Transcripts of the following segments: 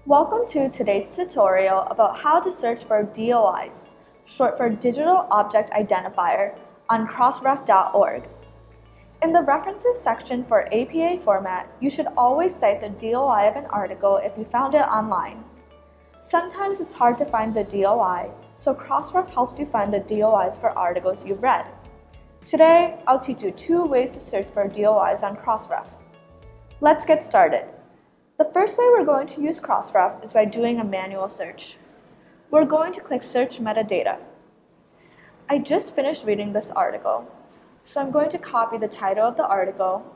Welcome to today's tutorial about how to search for DOIs, short for Digital Object Identifier, on CrossRef.org. In the References section for APA format, you should always cite the DOI of an article if you found it online. Sometimes it's hard to find the DOI, so CrossRef helps you find the DOIs for articles you've read. Today, I'll teach you 2 ways to search for DOIs on CrossRef. Let's get started. The first way we're going to use CrossRef is by doing a manual search. We're going to click Search Metadata. I just finished reading this article, so I'm going to copy the title of the article,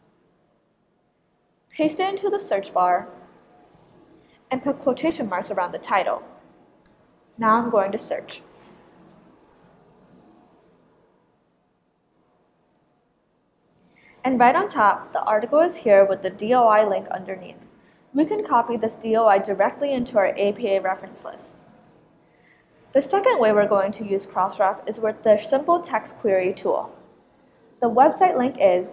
paste it into the search bar, and put quotation marks around the title. Now I'm going to search. And right on top, the article is here with the DOI link underneath. We can copy this DOI directly into our APA reference list. The second way we're going to use CrossRef is with the Simple Text Query tool. The website link is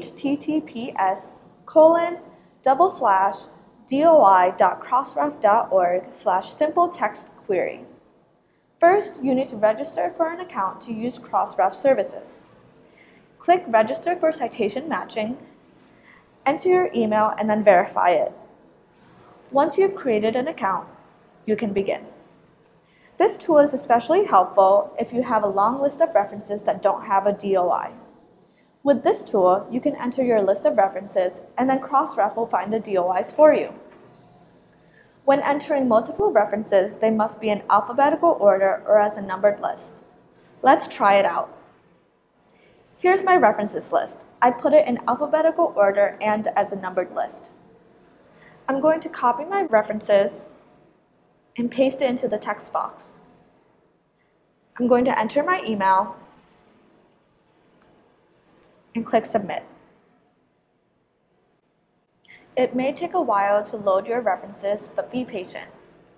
https://doi.crossref.org/simpletextquery. First, you need to register for an account to use CrossRef services. Click Register for Citation Matching, enter your email, and then verify it. Once you've created an account, you can begin. This tool is especially helpful if you have a long list of references that don't have a DOI. With this tool, you can enter your list of references, and then CrossRef will find the DOIs for you. When entering multiple references, they must be in alphabetical order or as a numbered list. Let's try it out. Here's my references list. I put it in alphabetical order and as a numbered list. I'm going to copy my references and paste it into the text box. I'm going to enter my email and click Submit. It may take a while to load your references, but be patient.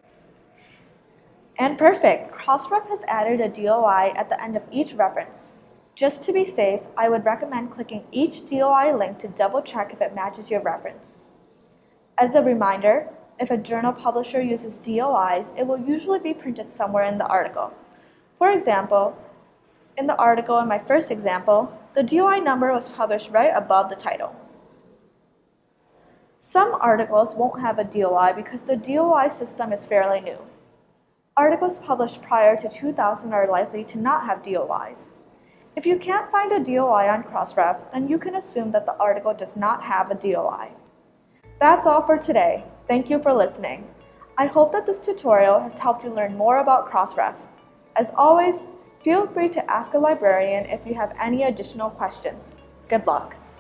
And perfect! CrossRef has added a DOI at the end of each reference. Just to be safe, I would recommend clicking each DOI link to double check if it matches your reference. As a reminder, if a journal publisher uses DOIs, it will usually be printed somewhere in the article. For example, in the article in my first example, the DOI number was published right above the title. Some articles won't have a DOI because the DOI system is fairly new. Articles published prior to 2000 are likely to not have DOIs. If you can't find a DOI on CrossRef, then you can assume that the article does not have a DOI. That's all for today. Thank you for listening. I hope that this tutorial has helped you learn more about CrossRef. As always, feel free to ask a librarian if you have any additional questions. Good luck.